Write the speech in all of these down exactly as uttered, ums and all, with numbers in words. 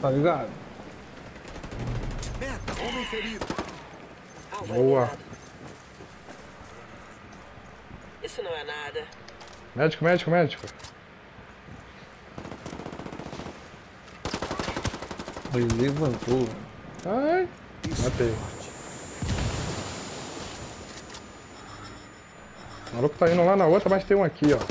Tá ligado? Homem ferido. Boa. Isso não é nada. Médico, médico, médico. Ele levantou. Ai. Matei. O maluco tá indo lá na outra, mas tem um aqui, ó.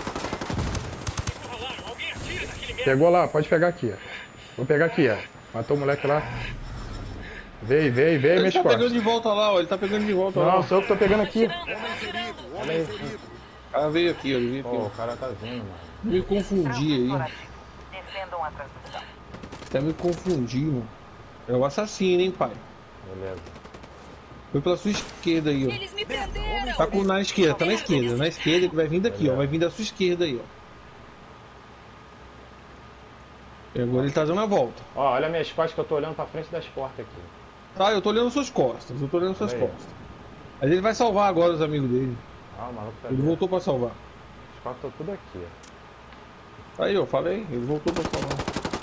Pegou lá, pode pegar aqui, ó. Vou pegar aqui, ó. Matou o moleque lá. Veio, veio, veio, Ele mexe tá com pegando de volta lá, ó. Ele tá pegando de volta lá. Não, sou eu que tô pegando aqui. Homem ferido. Homem ferido. O cara veio aqui, ó. Ele veio aqui, Pô, ó. o cara tá vindo, mano. Me confundi aí. Defendam a transmissão. Até me confundi, mano. É o assassino, hein, pai? Beleza. Foi pela sua esquerda aí, ó. Eles me prenderam. Tá com, na esquerda, tá na esquerda. Na esquerda que vai vir daqui, ó. Vai vir da sua esquerda aí, ó. E agora ele tá dando a volta. Ó, olha minhas costas que eu tô olhando pra frente das portas aqui. Tá, eu tô olhando suas costas. Eu tô olhando suas Aí. costas. Mas ele vai salvar agora os amigos dele. Ah, o maluco tá Ele ali. voltou pra salvar. As costas estão tudo aqui, ó. Aí, ó, falei. Ele voltou pra salvar.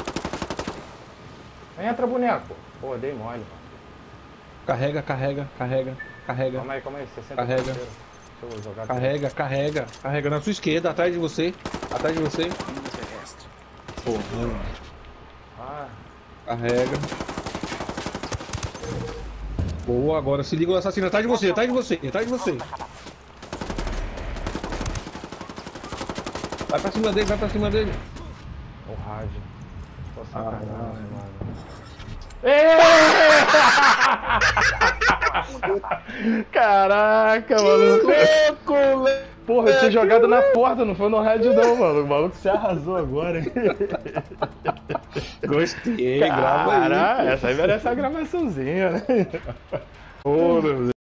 Entra, boneco. Pô, dei mole, mano. Carrega, carrega, carrega, carrega. Calma aí, calma aí. sessenta Carrega. Deixa eu jogar aqui. Carrega, carrega, carrega na sua esquerda, atrás de você. Atrás de você. Linha terrestre. Pô, mano. Ah, Carrega. Boa, agora se liga o assassino atrás de você, atrás de você, atrás de você. Vai pra cima dele, vai pra cima dele. o rádio. Pô, sacanagem, Ah, mano. Caraca, maluco. Louco, Porra, eu tinha jogado na porta, não foi no rádio não, mano. O maluco se arrasou agora, hein? Gostei, grava aí. Caralho, essa aí merece uma gravaçãozinha, né? Porra,